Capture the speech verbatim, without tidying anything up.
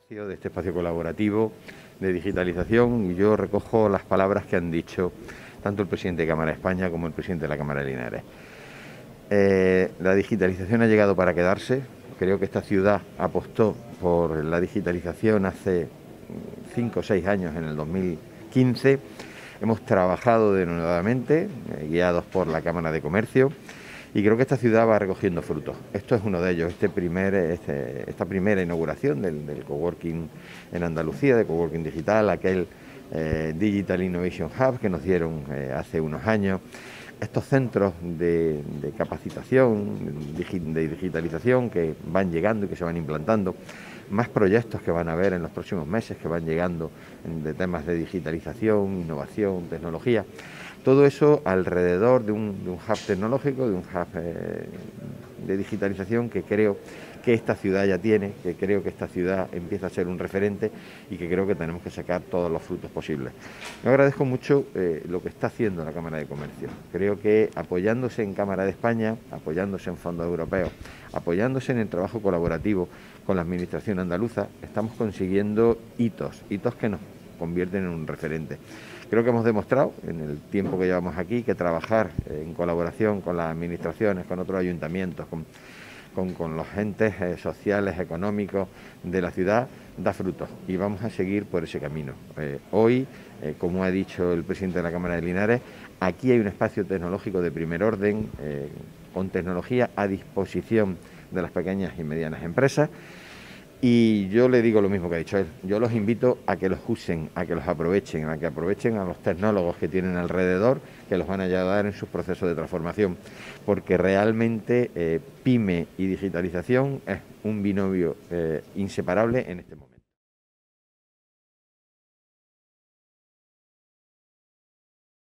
De este espacio colaborativo de digitalización, y yo recojo las palabras que han dicho tanto el presidente de Cámara de España como el presidente de la Cámara de Linares. Eh, la digitalización ha llegado para quedarse. Creo que esta ciudad apostó por la digitalización hace cinco o seis años, en el dos mil quince. Hemos trabajado denodadamente, eh, guiados por la Cámara de Comercio, y creo que esta ciudad va recogiendo frutos. Esto es uno de ellos, este primer, este, esta primera inauguración del, del coworking en Andalucía, de coworking digital, aquel eh, Digital Innovation Hub que nos dieron eh, hace unos años. Estos centros de, de capacitación, de digitalización que van llegando y que se van implantando, más proyectos que van a haber en los próximos meses que van llegando de temas de digitalización, innovación, tecnología. Todo eso alrededor de un, de un hub tecnológico, de un hub eh, de digitalización que creo que esta ciudad ya tiene, que creo que esta ciudad empieza a ser un referente y que creo que tenemos que sacar todos los frutos posibles. Yo agradezco mucho eh, lo que está haciendo la Cámara de Comercio. Creo que apoyándose en Cámara de España, apoyándose en fondos europeos, apoyándose en el trabajo colaborativo con la Administración andaluza, estamos consiguiendo hitos, hitos que nos convierten en un referente. Creo que hemos demostrado en el tiempo que llevamos aquí que trabajar en colaboración con las administraciones, con otros ayuntamientos, con, con, con los entes eh, sociales, económicos de la ciudad, da frutos y vamos a seguir por ese camino. Eh, hoy, eh, como ha dicho el presidente de la Cámara de Linares, aquí hay un espacio tecnológico de primer orden, eh, con tecnología a disposición de las pequeñas y medianas empresas. Y yo le digo lo mismo que ha dicho él, yo los invito a que los usen, a que los aprovechen, a que aprovechen a los tecnólogos que tienen alrededor, que los van a ayudar en sus procesos de transformación, porque realmente eh, PYME y digitalización es un binomio eh, inseparable en este momento.